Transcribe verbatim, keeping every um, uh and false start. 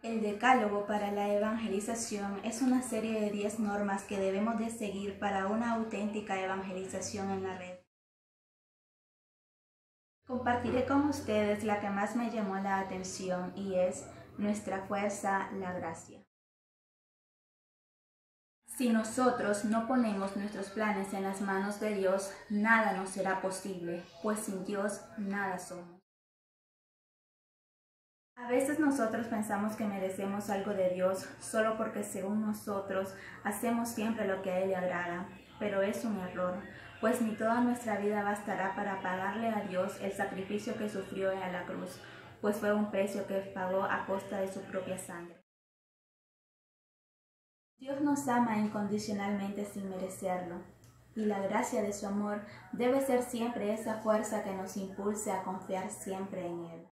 El Decálogo para la Evangelización es una serie de diez normas que debemos de seguir para una auténtica evangelización en la red. Compartiré con ustedes la que más me llamó la atención y es nuestra fuerza, la gracia. Si nosotros no ponemos nuestros planes en las manos de Dios, nada nos será posible, pues sin Dios nada somos. A veces nosotros pensamos que merecemos algo de Dios solo porque según nosotros hacemos siempre lo que a Él le agrada, pero es un error, pues ni toda nuestra vida bastará para pagarle a Dios el sacrificio que sufrió en la cruz, pues fue un precio que pagó a costa de su propia sangre. Dios nos ama incondicionalmente sin merecerlo, y la gracia de su amor debe ser siempre esa fuerza que nos impulse a confiar siempre en Él.